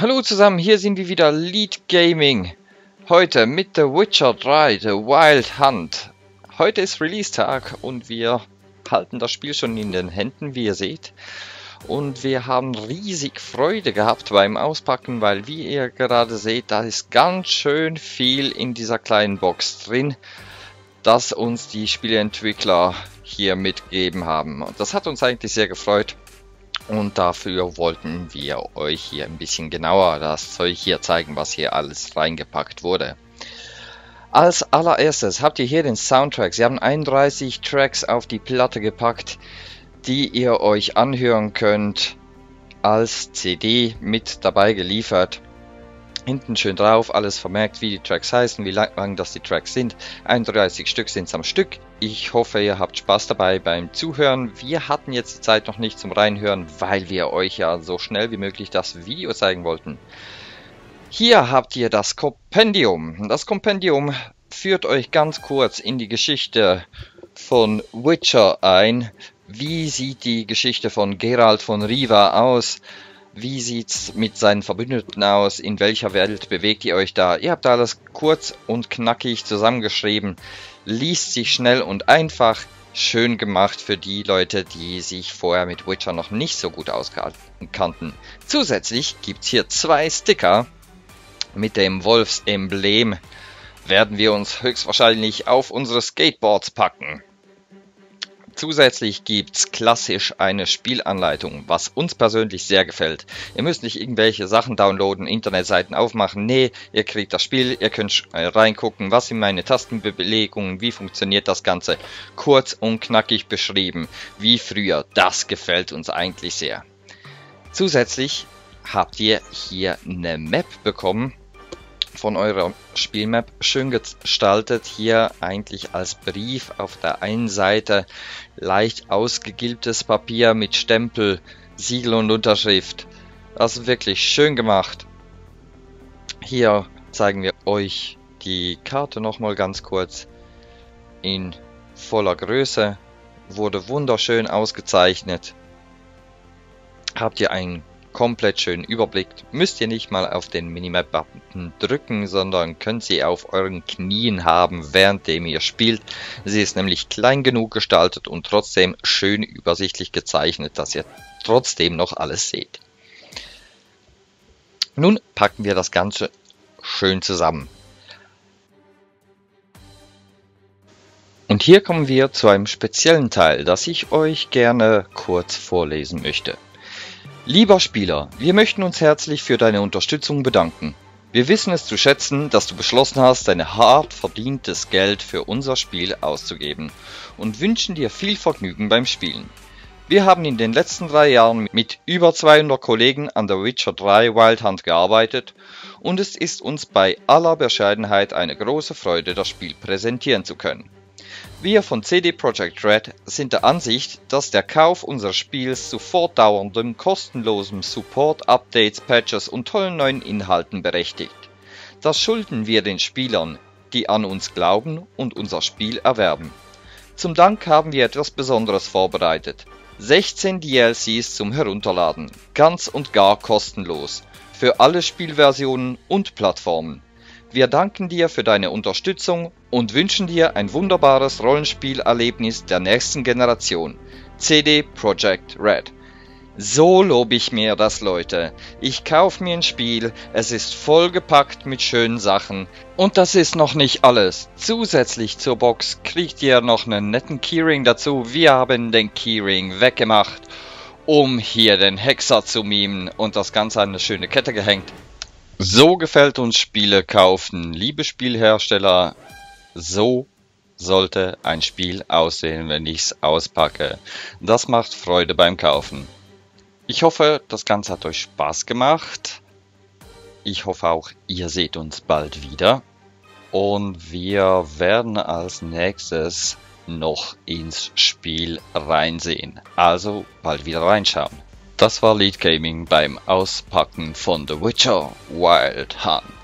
Hallo zusammen, hier sind wir wieder, Lead Gaming. Heute mit The Witcher 3, The Wild Hunt. Heute ist Release-Tag und wir halten das Spiel schon in den Händen, wie ihr seht. Und wir haben riesig Freude gehabt beim Auspacken, weil wie ihr gerade seht, da ist ganz schön viel in dieser kleinen Box drin, das uns die Spieleentwickler hier mitgegeben haben. Und das hat uns eigentlich sehr gefreut. Und dafür wollten wir euch hier ein bisschen genauer das Zeug hier zeigen, was hier alles reingepackt wurde. Als allererstes habt ihr hier den Soundtrack. Sie haben 31 Tracks auf die Platte gepackt, die ihr euch anhören könnt, als CD mit dabei geliefert. Hinten schön drauf, alles vermerkt, wie die Tracks heißen, wie lang das die Tracks sind. 31 Stück sind es am Stück. Ich hoffe, ihr habt Spaß dabei beim Zuhören. Wir hatten jetzt die Zeit noch nicht zum Reinhören, weil wir euch ja so schnell wie möglich das Video zeigen wollten. Hier habt ihr das Kompendium. Das Kompendium führt euch ganz kurz in die Geschichte von Witcher ein. Wie sieht die Geschichte von Geralt von Riva aus? Wie sieht's mit seinen Verbündeten aus? In welcher Welt bewegt ihr euch da? Ihr habt alles kurz und knackig zusammengeschrieben. Liest sich schnell und einfach. Schön gemacht für die Leute, die sich vorher mit Witcher noch nicht so gut auskannten. Zusätzlich gibt's hier 2 Sticker mit dem Wolfsemblem. Werden wir uns höchstwahrscheinlich auf unsere Skateboards packen. Zusätzlich gibt's klassisch eine Spielanleitung, was uns persönlich sehr gefällt. Ihr müsst nicht irgendwelche Sachen downloaden, Internetseiten aufmachen. Nee, ihr kriegt das Spiel, ihr könnt reingucken, was sind meine Tastenbelegungen, wie funktioniert das Ganze. Kurz und knackig beschrieben, wie früher. Das gefällt uns eigentlich sehr. Zusätzlich habt ihr hier eine Map bekommen von eurer Spielmap, schön gestaltet, hier eigentlich als Brief auf der einen Seite, leicht ausgegilbtes Papier mit Stempel, Siegel und Unterschrift. Das ist wirklich schön gemacht. Hier zeigen wir euch die Karte nochmal ganz kurz in voller Größe, wurde wunderschön ausgezeichnet. Habt ihr einen komplett schönen Überblick. Müsst ihr nicht mal auf den Minimap-Button drücken, sondern könnt sie auf euren Knien haben, währenddem ihr spielt. Sie ist nämlich klein genug gestaltet und trotzdem schön übersichtlich gezeichnet, dass ihr trotzdem noch alles seht. Nun packen wir das Ganze schön zusammen. Und hier kommen wir zu einem speziellen Teil, das ich euch gerne kurz vorlesen möchte. Lieber Spieler, wir möchten uns herzlich für deine Unterstützung bedanken. Wir wissen es zu schätzen, dass du beschlossen hast, dein hart verdientes Geld für unser Spiel auszugeben und wünschen dir viel Vergnügen beim Spielen. Wir haben in den letzten 3 Jahren mit über 200 Kollegen an The Witcher 3 Wild Hunt gearbeitet und es ist uns bei aller Bescheidenheit eine große Freude, das Spiel präsentieren zu können. Wir von CD Projekt Red sind der Ansicht, dass der Kauf unseres Spiels zu fortdauerndem, kostenlosem Support, Updates, Patches und tollen neuen Inhalten berechtigt. Das schulden wir den Spielern, die an uns glauben und unser Spiel erwerben. Zum Dank haben wir etwas Besonderes vorbereitet. 16 DLCs zum Herunterladen, ganz und gar kostenlos, für alle Spielversionen und Plattformen. Wir danken dir für deine Unterstützung und wünschen dir ein wunderbares Rollenspielerlebnis der nächsten Generation. CD Projekt Red. So lobe ich mir das, Leute. Ich kaufe mir ein Spiel, es ist vollgepackt mit schönen Sachen. Und das ist noch nicht alles. Zusätzlich zur Box kriegt ihr noch einen netten Keyring dazu. Wir haben den Keyring weggemacht, um hier den Hexer zu mimen und das Ganze an eine schöne Kette gehängt. So gefällt uns Spiele kaufen, liebe Spielhersteller, so sollte ein Spiel aussehen, wenn ich es auspacke. Das macht Freude beim Kaufen. Ich hoffe, das Ganze hat euch Spaß gemacht. Ich hoffe auch, ihr seht uns bald wieder. Und wir werden als nächstes noch ins Spiel reinsehen. Also bald wieder reinschauen. Das war Lead Gaming beim Auspacken von The Witcher Wild Hunt.